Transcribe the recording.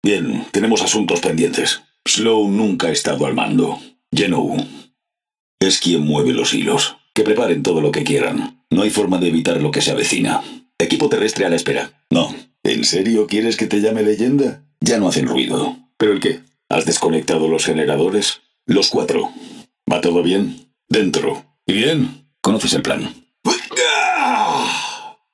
Bien, tenemos asuntos pendientes. Slow nunca ha estado al mando. Genou es quien mueve los hilos. Que preparen todo lo que quieran. No hay forma de evitar lo que se avecina. Equipo terrestre a la espera. No. ¿En serio quieres que te llame leyenda? Ya no hacen ruido. ¿Pero el qué? ¿Has desconectado los generadores? Los 4. ¿Va todo bien? Dentro. ¿Y bien? Conoces el plan.